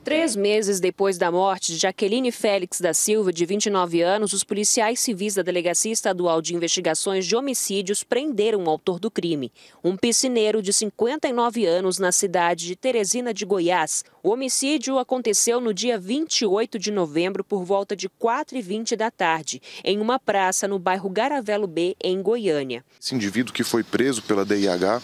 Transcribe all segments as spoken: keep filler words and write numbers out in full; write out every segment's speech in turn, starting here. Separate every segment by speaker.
Speaker 1: Três meses depois da morte de Jaqueline Félix da Silva, de vinte e nove anos, os policiais civis da Delegacia Estadual de Investigações de Homicídios prenderam o autor do crime, um piscineiro de cinquenta e nove anos na cidade de Teresina de Goiás. O homicídio aconteceu no dia vinte e oito de novembro, por volta de quatro e vinte da tarde, em uma praça no bairro Garavelo B, em Goiânia.
Speaker 2: Esse indivíduo que foi preso pela D I H,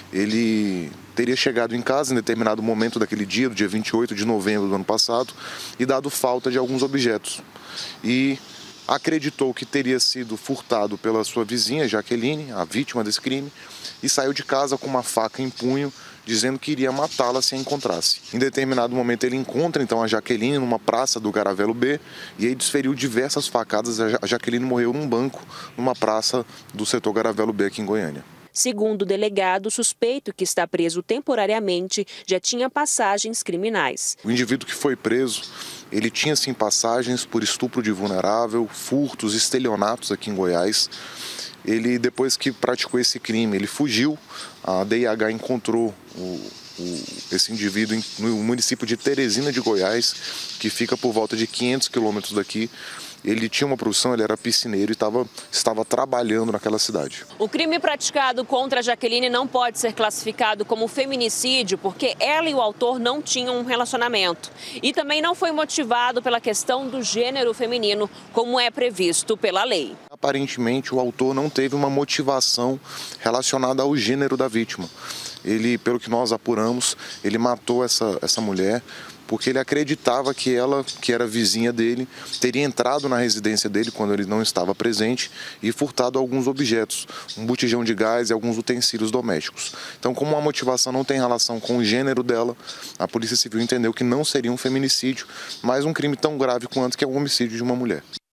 Speaker 2: ele teria chegado em casa em determinado momento daquele dia, do dia vinte e oito de novembro do ano passado, e dado falta de alguns objetos. E acreditou que teria sido furtado pela sua vizinha, Jaqueline, a vítima desse crime, e saiu de casa com uma faca em punho, dizendo que iria matá-la se a encontrasse. Em determinado momento ele encontra então a Jaqueline numa praça do Garavelo B e aí desferiu diversas facadas. A Jaqueline morreu num banco, numa praça do setor Garavelo B aqui em Goiânia.
Speaker 1: Segundo o delegado, o suspeito, que está preso temporariamente, já tinha passagens criminais.
Speaker 2: O indivíduo que foi preso, ele tinha sim passagens por estupro de vulnerável, furtos, estelionatos aqui em Goiás. Ele, depois que praticou esse crime, ele fugiu. A D I H encontrou o, o, esse indivíduo no município de Teresina de Goiás, que fica por volta de quinhentos quilômetros daqui. Ele tinha uma profissão, ele era piscineiro e tava, estava trabalhando naquela cidade.
Speaker 1: O crime praticado contra a Jaqueline não pode ser classificado como feminicídio porque ela e o autor não tinham um relacionamento. E também não foi motivado pela questão do gênero feminino, como é previsto pela lei.
Speaker 2: Aparentemente, o autor não teve uma motivação relacionada ao gênero da vítima. Ele, pelo que nós apuramos, ele matou essa, essa mulher porque ele acreditava que ela, que era vizinha dele, teria entrado na residência dele quando ele não estava presente e furtado alguns objetos, um botijão de gás e alguns utensílios domésticos. Então, como a motivação não tem relação com o gênero dela, a Polícia Civil entendeu que não seria um feminicídio, mas um crime tão grave quanto que é o homicídio de uma mulher.